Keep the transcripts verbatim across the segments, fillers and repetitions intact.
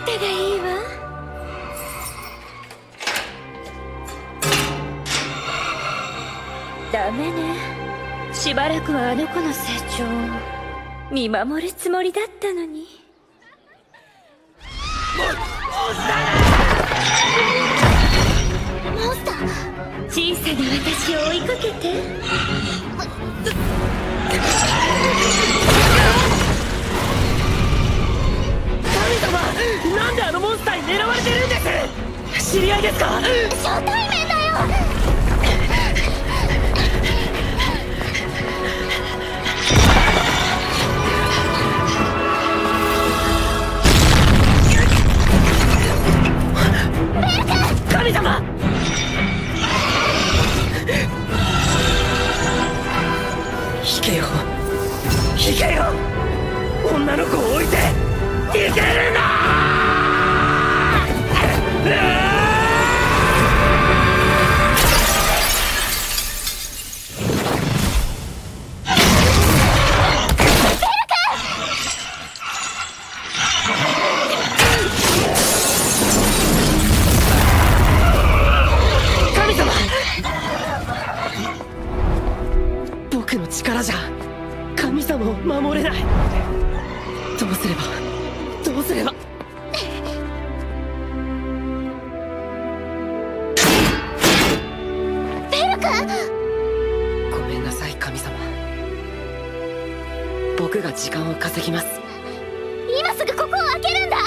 たがいいわ。ダメね。しばらくはあの子の成長を見守るつもりだったのに。モンスター、小さな私を追いかけて。 神様、なんであのモンスターに狙われてるんです？知り合いですか？ 初対面だよ。 神様！行けよ行けよ、女の子を置いて行けるな！神様！僕の力じゃ神様を守れない。どうすればどうすれば。 ベル君！ ごめんなさい神様、僕が時間を稼ぎます。 今すぐここを開けるんだ。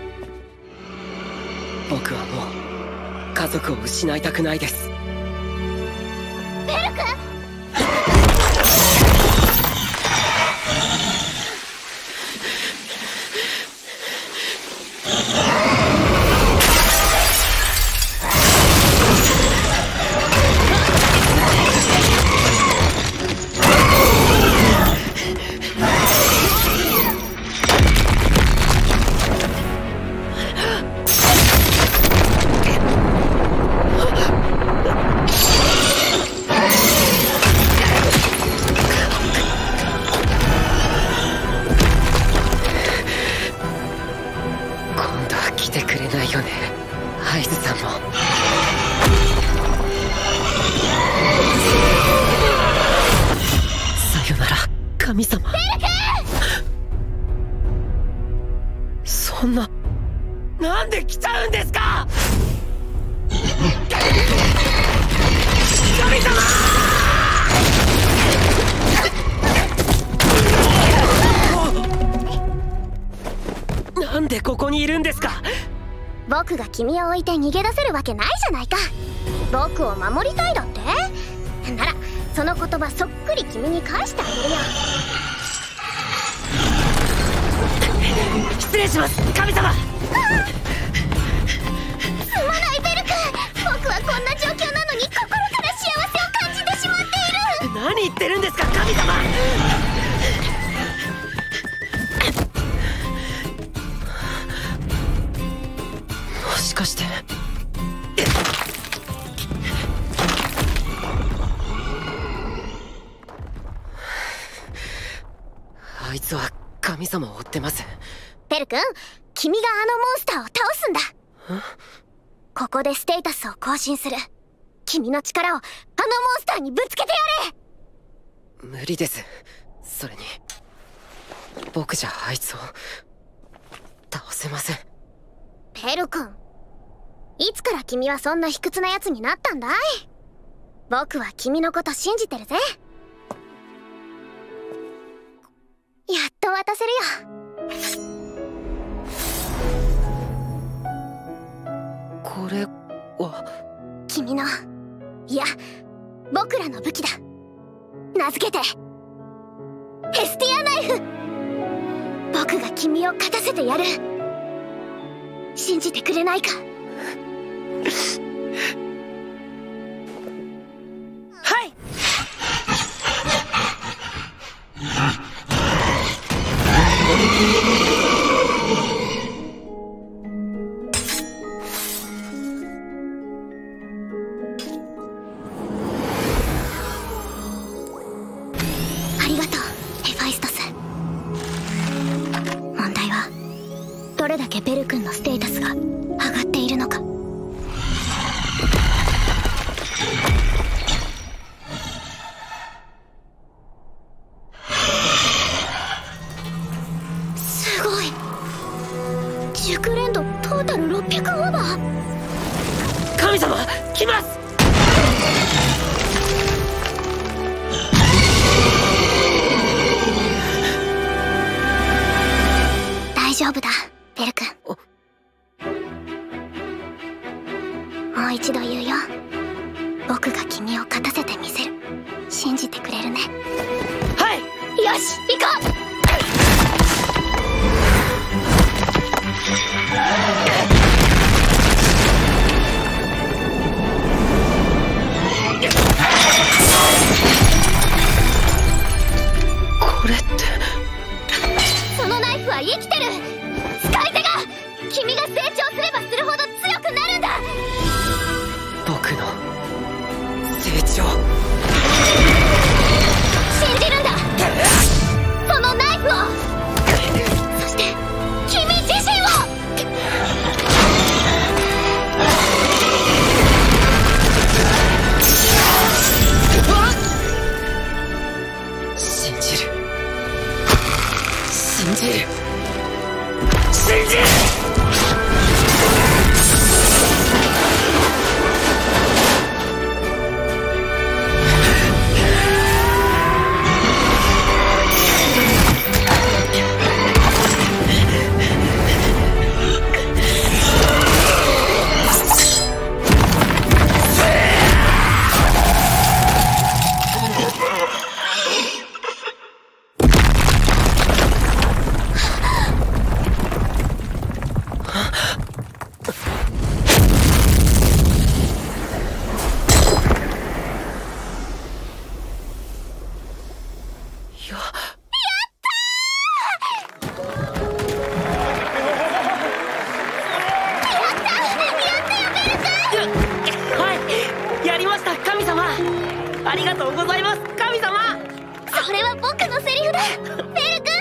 僕はもう家族を失いたくないです。 ベル君！ 来てくれないよね、ハイズさんも。さよなら神様。そんな、なんで来ちゃうんですか神様！なんでここにいるんですか？ 僕が君を置いて逃げ出せるわけないじゃないか。僕を守りたいだって？ならその言葉そっくり君に返してあげるよ。 失礼します神様。 すまないベル君、僕はこんな状況なのに心から幸せを感じてしまっている。 何言ってるんですか神様。もしかしてあいつは神様を追ってます。 ベル君、君があのモンスターを倒すんだ。ここでステータスを更新する。君の力をあのモンスターにぶつけてやれ。 無理です。それに僕じゃあいつを倒せません。 ベル君、いつから君はそんな卑屈なやつになったんだい？僕は君のこと信じてるぜ。やっと渡せるよ。 これは君の、いや僕らの武器だ。名付けてヘスティアナイフ。僕が君を勝たせてやる。信じてくれないか？ はい。 ありがとうヘファイストス。問題はどれだけでベル君のステータスが上がっているのか。すごい。熟練度トータルろっぴゃくオーバー。 神様来ます。 大丈夫だベル君。もう一度言うよ。僕が君を勝たせてみせる。信じてくれるね。 はい。 よし行こう。 これってそのナイフは生きてる。使い手が君が成長すればするほど強くなるんだ。 僕の成長信じるんだ。そのナイフを、そして君自身を。 信じる信じる信じる。ありがとうございます神様。 それは僕のセリフだベル君。